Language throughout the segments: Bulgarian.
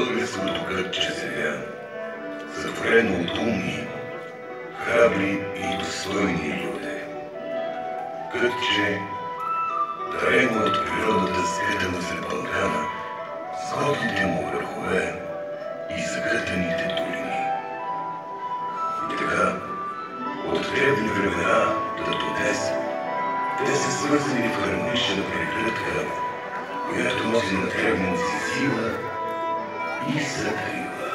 българското кътче земя, сътворено от умни, храбри и достойни люди. Кътче, дарено от природата, скътено за Балкана, с горките му върхове и закътаните долини. И така, от древни времена до днес, те са свързани в хармонична прегръдка, която носи на древните си сила и закрива.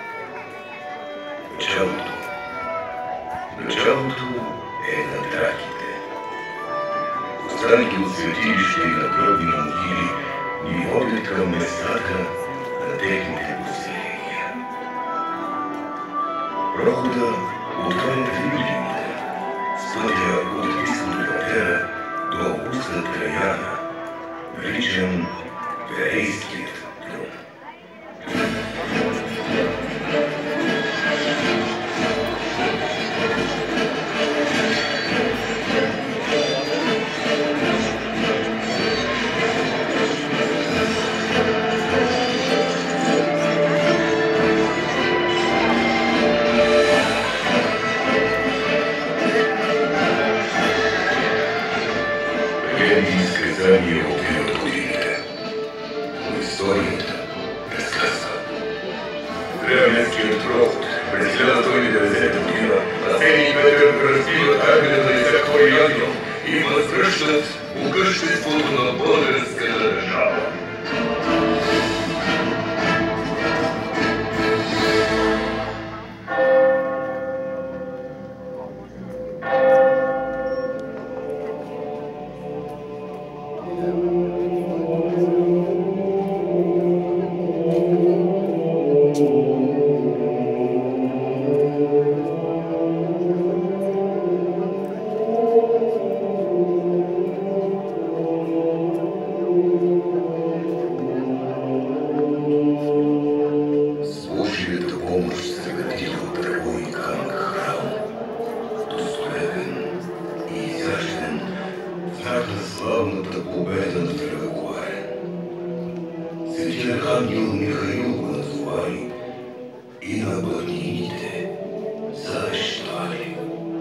Началото е на драките. Останки от светилища и надгробни могили ни водят към местата на техните поселения. Прохода отварят видимите, с пътя от изхода Патера до уста Траяна, наричан Верейският трон. Изказания опират годините, но историята разказва. Древненският проход през 1190 година Асений и Петър разбиват армията на Исак Хореянино и възвръщат могъществото на българската държава. Славната победа на Драгоглавен. Свети архангел Михаил го назовали и на планините завещали.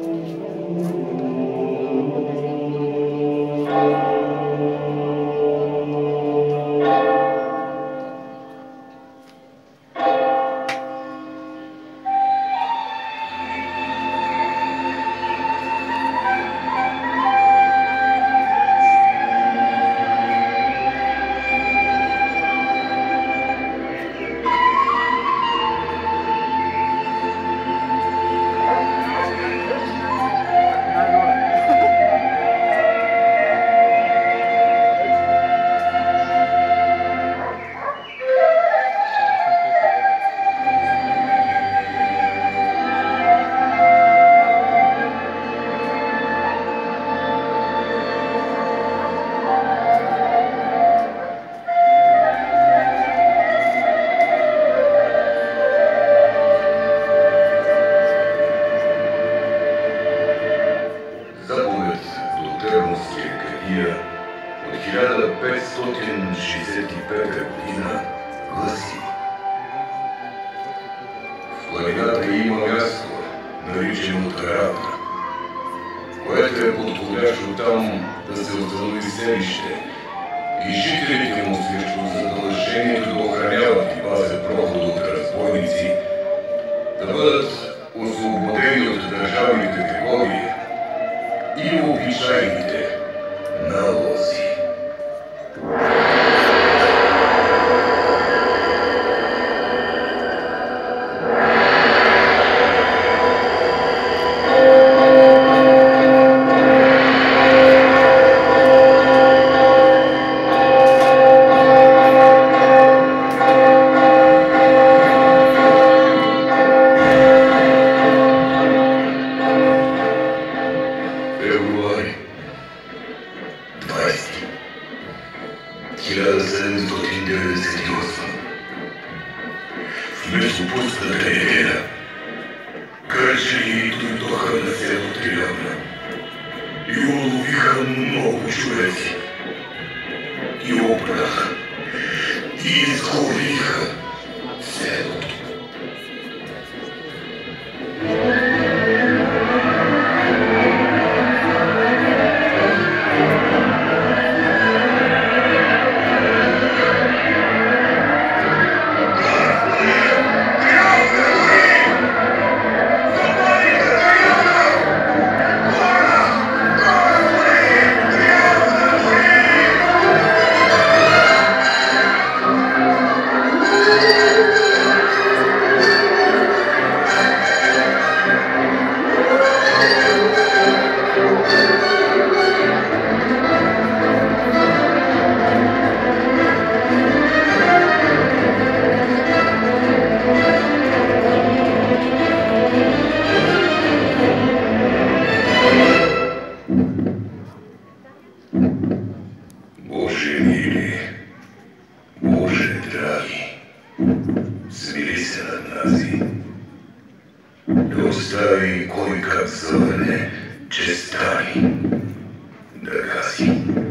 От 1565 година гласи: в планината има място, наричано Таравна, което е подходящо там да се установи селище и жителите му срещу задължението да охраняват и пазят прохода от разбойници, да бъдат освободени от държавните тревоги и обичайните налози. Февруари 20 1798. Вместо пустата неделя, гърджали дойдоха на село Трявна и уловиха много човеци и обраха и изгориха Боже мили, Боже драги, смили се над нази. Да остави кой как завърне, че стани да гаси.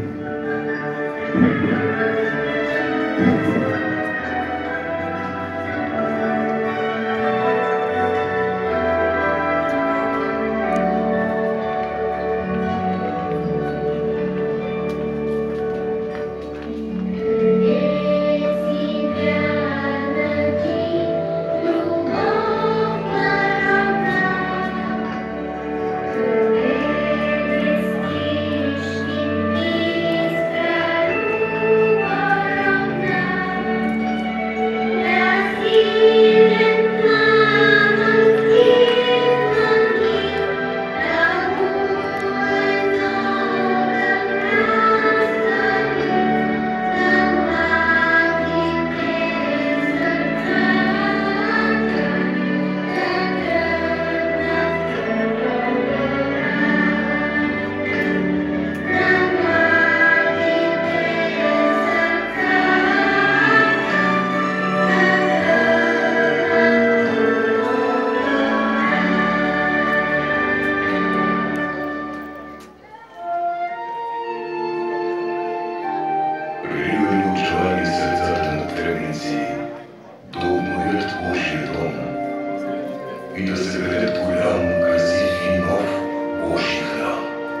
И да се ведат голям, красив и нов Божи храм.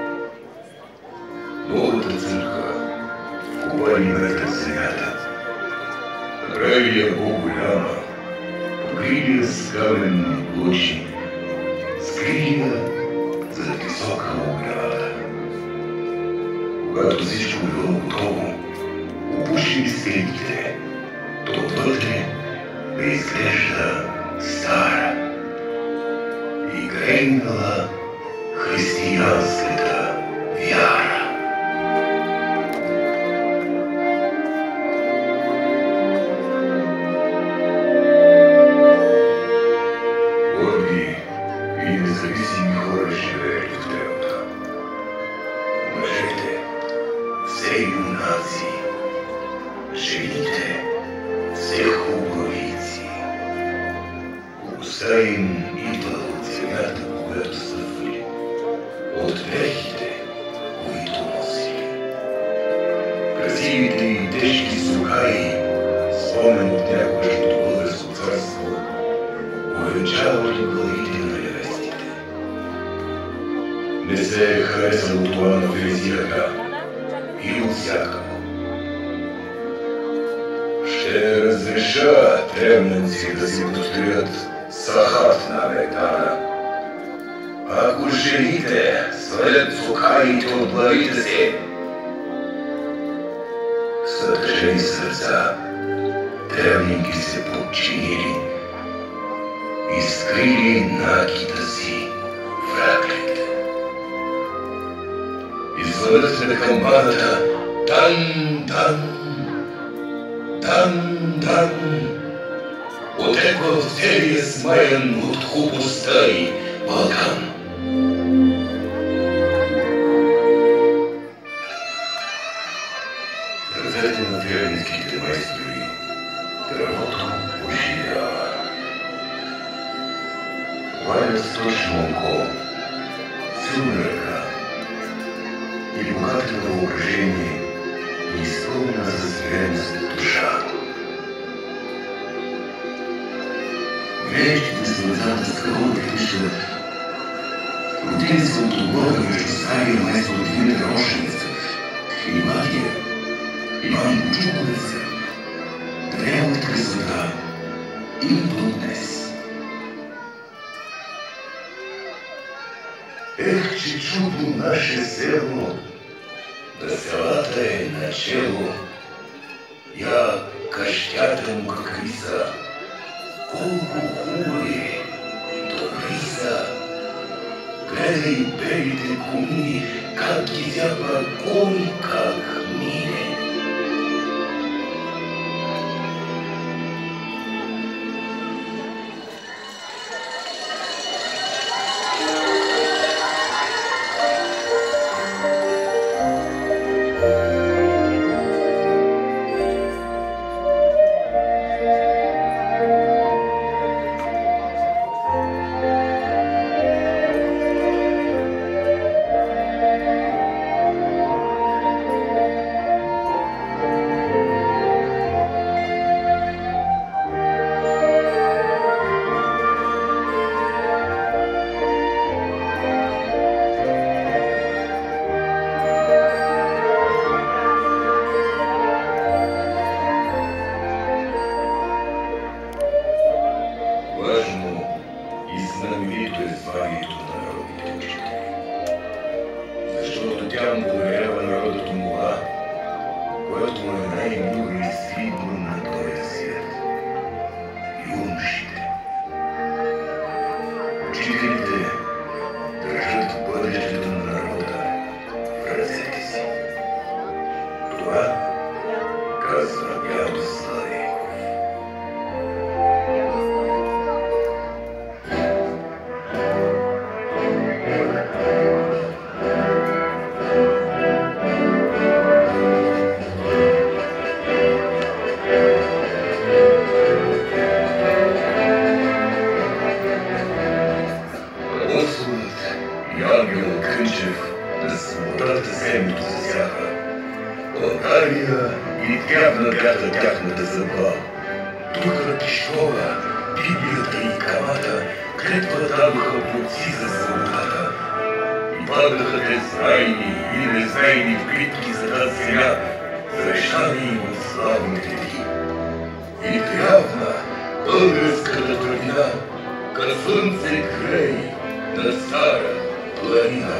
Новата църква вкопали метър земята, направили я по-голяма, покрили я с каменни плочи, скрили я за висока ограда. Когато всичко било готово, опушили стените, то отвътре да изглежда стара и грейнала християнската вяра. Горди и независими хора живеели в тревата. Мъжете, все юнаци, жените, все хубавици. Уста им идва от земята, която стъпвали, от дрехите, които носили. Красивите и тежки сухаи, спомен от някогашното българско царство, увенчавали главите на невестите. Не се е харесало това на фризирака и от всякъв. Ще разреша тревници да си построят сахат на Мегдана. Ако жените свалят сухаите от главите си, с тъжени сърца тревники се подчинили и скрили накита си в раклите. Извъдат на камбаната тан-тан, тан-тан, отеква в целия смаян от хубостта и Балкан. Ръцете на тревницките майстори дървото оживява. Валят точно око, силна ръка и богата въображение и изпълнена за смиреност душа. Грещите слънцата с кръвната тиша родили се от облога между стария майстор от Димитър Рошеница и младия Иван Бочуковеца, древната красота и до днес. Ех, че чудо наше село, да селата е начело, я къщата му какви са, колко хубави, добри са. Гледай белите комини, как ги зяпа кой как мине. която му е най-мило и свитло на този свят. Юношите. Учителите държат бъдещето на народа в ръцете си. Това казва Дядо Славейков. Апостолът и ангелът Кънчев на свободата земното засяха. България и трявна бяха тяхната съдба. Духът и Штора, Библията и Камата клетва дадоха борци за свободата. И паднаха те знайни и незнайни в битки за тази земя, завещани им от славните ти. И трявна българската тръбина, ка слънце грей на стара планина.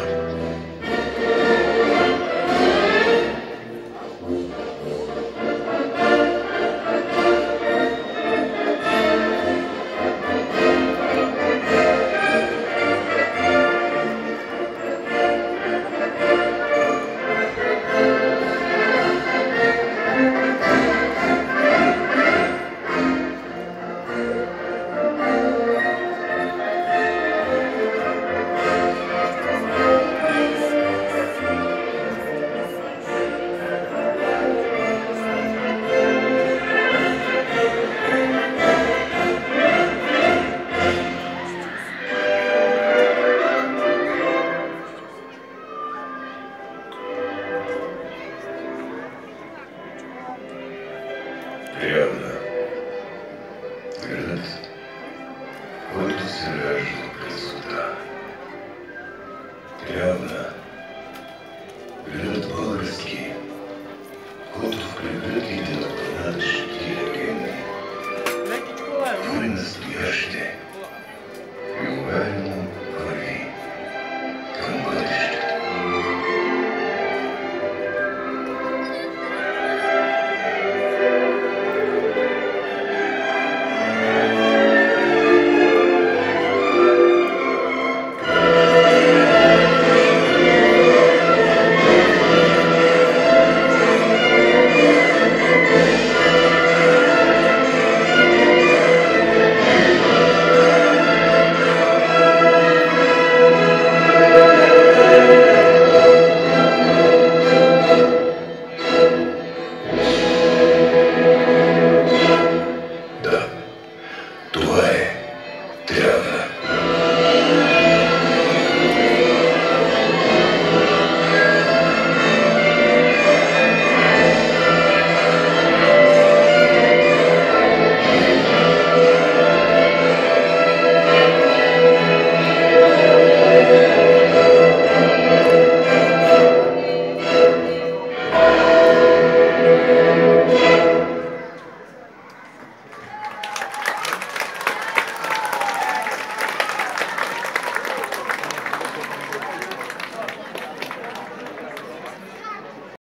Трявна. Градът, който се ражда от красота. Трявна. Градът български, който в прегръдките